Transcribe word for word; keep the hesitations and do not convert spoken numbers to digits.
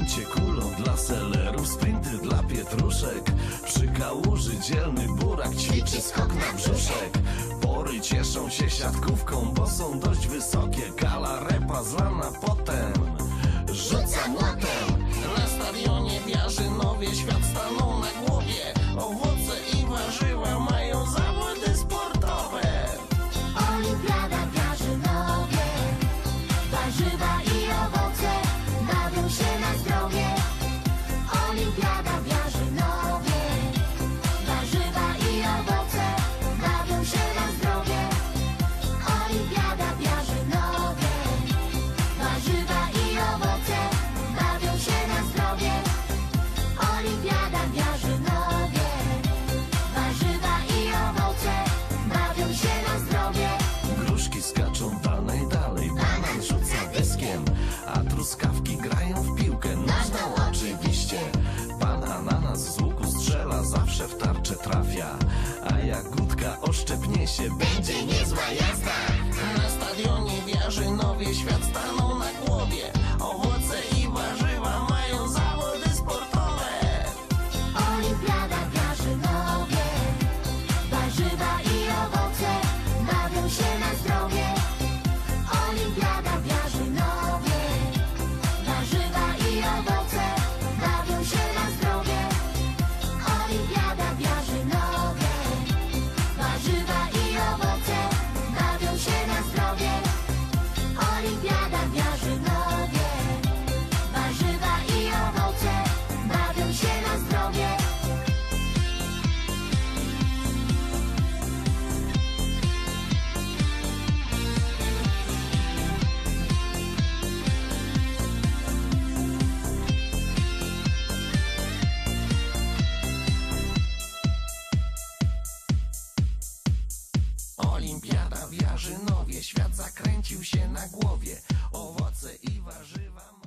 Bicie kulą dla selerów, sprinty dla pietruszek. Przy kałuży dzielny burak ćwiczy skok na brzuszek. Pory cieszą się siatkówką, bo są dość wysokie. Gala repa zlana potem rzuca młotem. Na stadionie w Jarzynowie świat stanął na głowie. Owoce i warzywa mają zawody sportowe. Olimpiada w Jarzynowie. Warzywa i owoce bawią się na zdrowie. Olimpiada w Jarzynowie. Warzywa i owoce bawią się na zdrowie. Olimpiada w Jarzynowie. Warzywa i owoce bawią się na zdrowie. Olimpiada w Jarzynowie. Warzywa i owoce bawią się na zdrowie. Gruszki skaczą dalej, dalej, banan rzuca dyskiem, a truskawki grają w piłkę nożną oczywiście. Pan ananas z łuku strzela, zawsze w tarczę trafia, a jagódka oszczepnie się, będzie niezła jazda. Na stadionie w Jarzynowie świat stanął na głowie. Owoce i warzywa mają zawody sportowe. Olimpiada w Jarzynowie. Warzywa i owoce bawią się na zdrowie. Olimpiada w Jarzynowie. Warzywa i owoce bawią się na zdrowie. Olimpiada w Jarzynowie. Warzywa i owoce bawią się na zdrowie. Olimpiada w Jarzynowie. Warzywa i owoce bawią się na zdrowie. Olimpiada w Jarzynowie, świat zakręcił się na głowie. Owoce i warzywa